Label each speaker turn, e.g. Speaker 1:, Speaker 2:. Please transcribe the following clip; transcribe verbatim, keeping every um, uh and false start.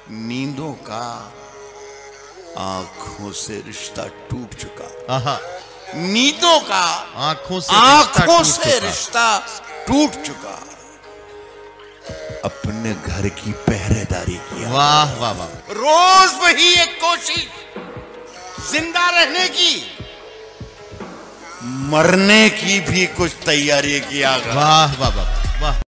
Speaker 1: नींदों का आंखों से रिश्ता टूट चुका।
Speaker 2: आहा,
Speaker 1: नींदों का
Speaker 2: आंखों से
Speaker 1: आंखों
Speaker 2: रिश्ता
Speaker 1: से रिश्ता टूट चुका। अपने घर की पहरेदारी किया।
Speaker 2: वाह वाह वाह।
Speaker 1: रोज वही एक कोशिश जिंदा रहने की, मरने की भी कुछ तैयारी किया।
Speaker 2: वाह वाह वाह वाह।